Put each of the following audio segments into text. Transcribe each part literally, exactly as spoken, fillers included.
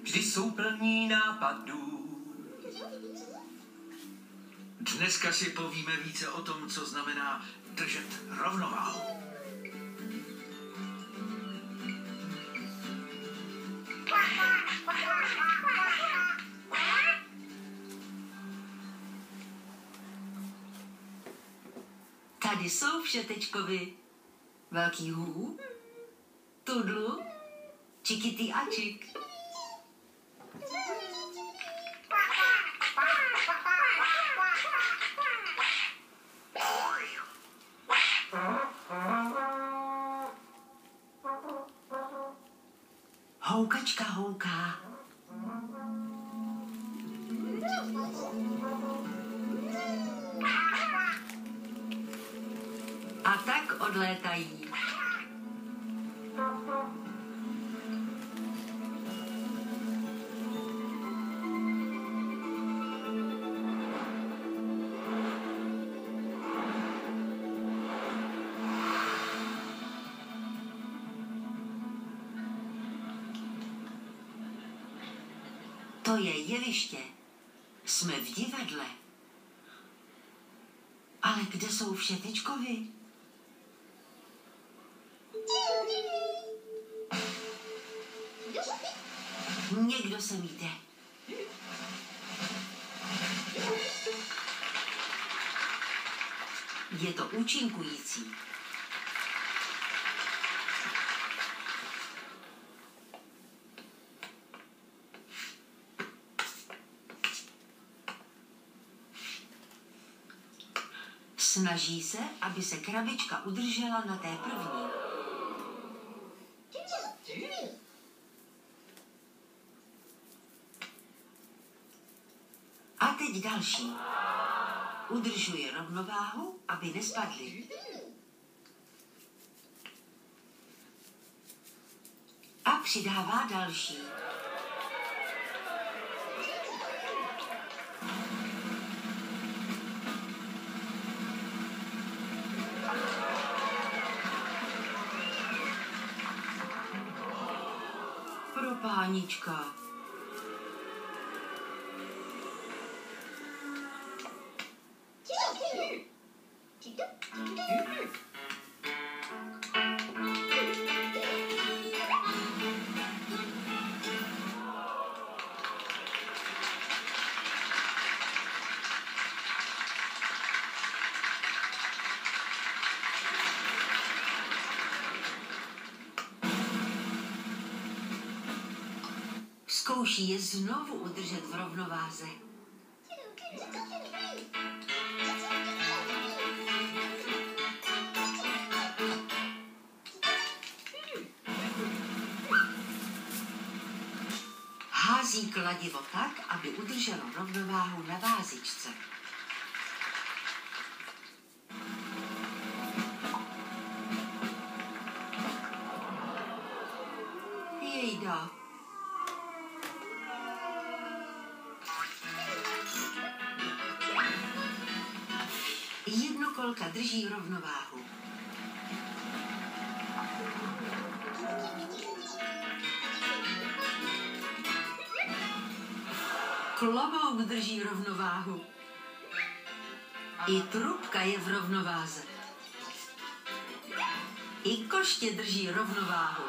vždy jsou plní nápadů. Dneska si povíme více o tom, co znamená držet rovnováhu. Tady jsou všetečkovi. Velký hů, tudlu, čikitý ačik. Houkačka houká. A tak odlétají. To je jeviště. Jsme v divadle. Ale kde jsou všetečkovi? Někdo sem jde. Je to účinkující. Snaží se, aby se krabička udržela na té první. A teď další. Udržuje rovnováhu, aby nespadly. A přidává další. Pro pánička. Zkouší je znovu udržet v rovnováze. Hází kladivo tak, aby udrželo rovnováhu na vázičce. Jejda. Jednokolka drží rovnováhu. Klobouk drží rovnováhu. I trubka je v rovnováze. I koště drží rovnováhu.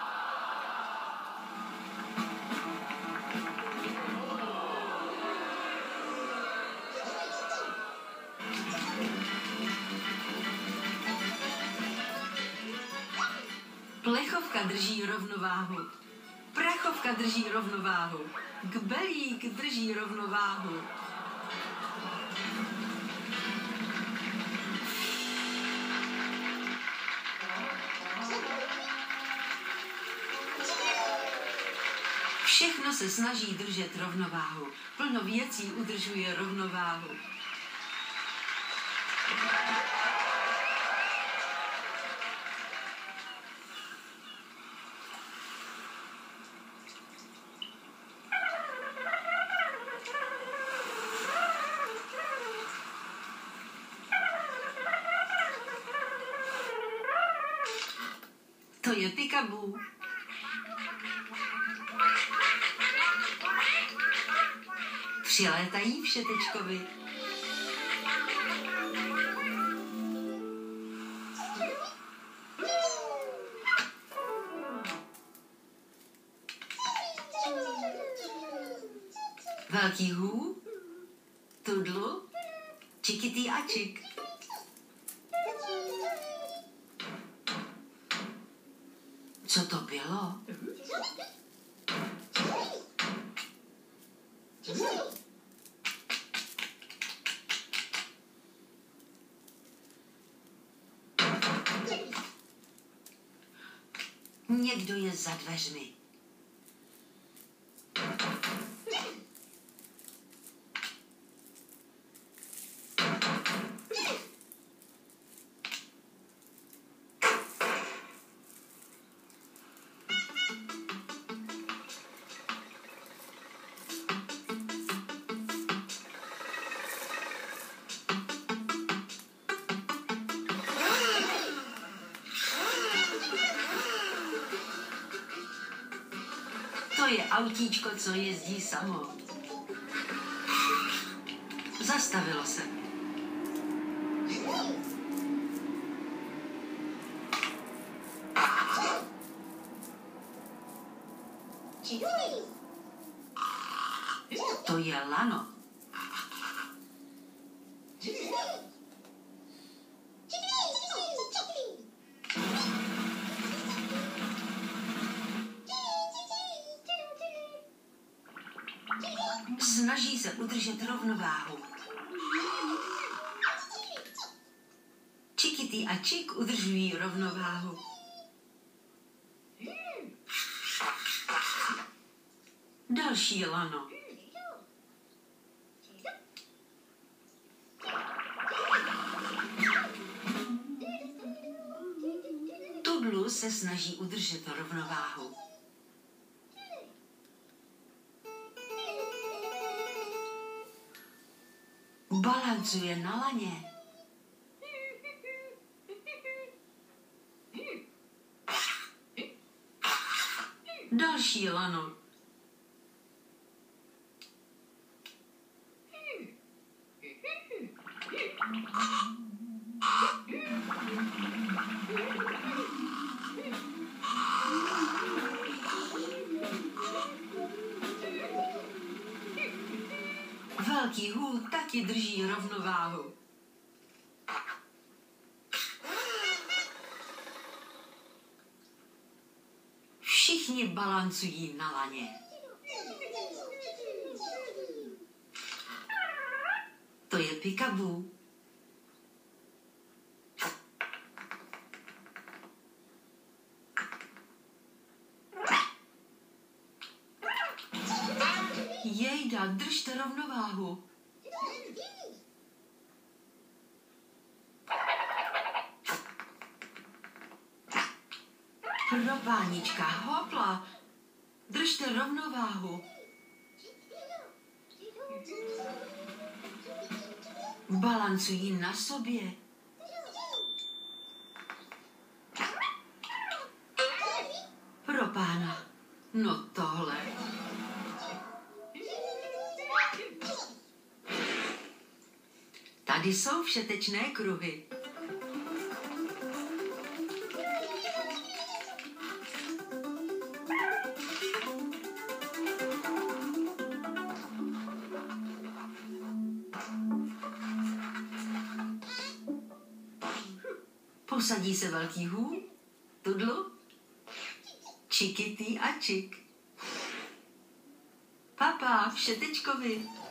Plechovka drží rovnováhu. Prachovka drží rovnováhu. Kbelík drží rovnováhu. Všechno se snaží držet rovnováhu. Plno věcí udržuje rovnováhu. To je Pikabů. Přilétají Všetečkovi. Velký hů, Tudlu, Čikitý a Čik. Co to bylo? Někdo je za dveřmi. To je autíčko, co jezdí samo. Zastavilo se. To je lano. Snaží se udržet rovnováhu. Čikitý a Čik udržují rovnováhu. Další lano. Tudlu se snaží udržet rovnováhu. Balancuje na laně. Další lano. Velký hů taky drží rovnováhu. Všichni balancují na laně. To je Pikabů. Jejda, držte rovnováhu. Pro pánička, hopla. Držte rovnováhu. Balancují na sobě. Pro pána. No tohle. Tady jsou všetečné kruhy. Posadí se velký hů, Tudlu, Čikitý a Čik. Papa, Všetečkovi.